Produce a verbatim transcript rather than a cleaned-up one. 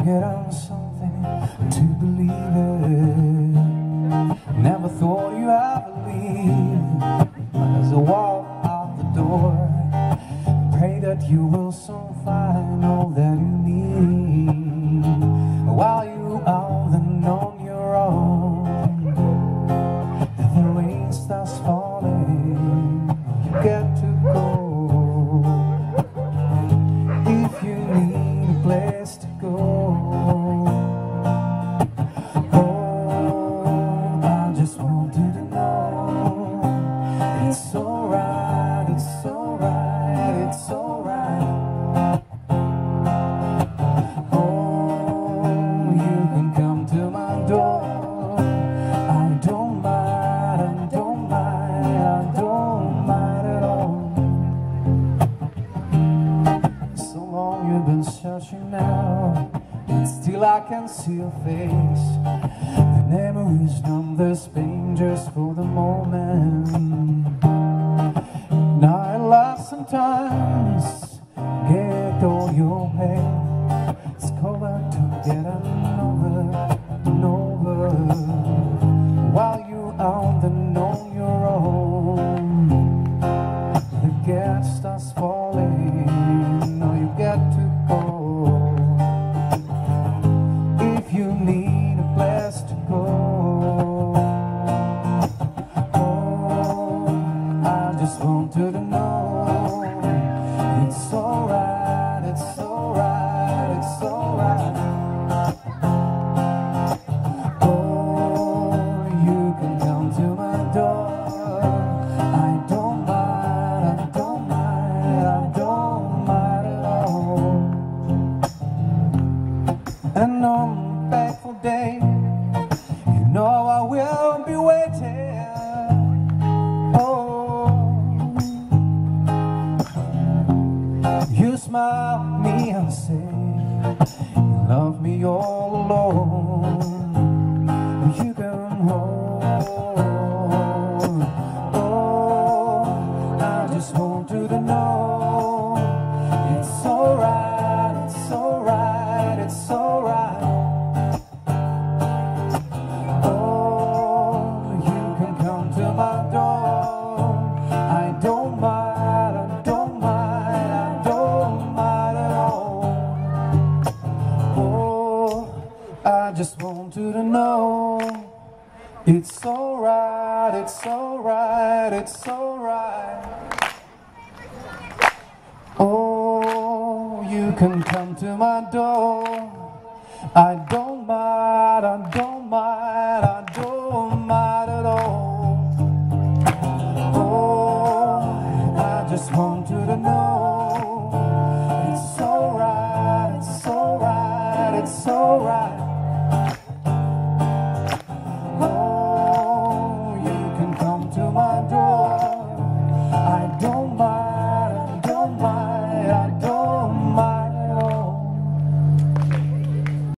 get on something to believe it. Never thought you ever leave. As I walk out the door, pray that you will soon find all that you need. While you out and on your own, the rain starts falling, you get to go. If you need a place to go, oh, I just want you to know it's alright, it's alright, it's alright. Oh, you can come to my door. I don't mind, I don't mind, I don't mind at all. So long you've been searching now, still I can see your face. The memories numb this pain just for the moment. Now at last sometimes get all your pain. Let's go back together and over and over. While you out and on your own, the gas starts falling. Now you get to go. If you need a place to go, oh, I just want you to know it's alright, it's alright, it's alright. Oh, you can come to my door. I don't mind, I don't mind, I don't mind at all. And on a fateful day, you know I will be waiting. Oh, you smile at me and say you love me all alone. You can hold. Oh, I just want you to know it's alright, it's alright, it's alright. Oh, you can come to my door. I don't mind, I don't mind, I don't mind at all. Oh, I just want you to know it's alright, it's alright, it's alright. Oh, you can come to my door. I don't mind, I don't mind.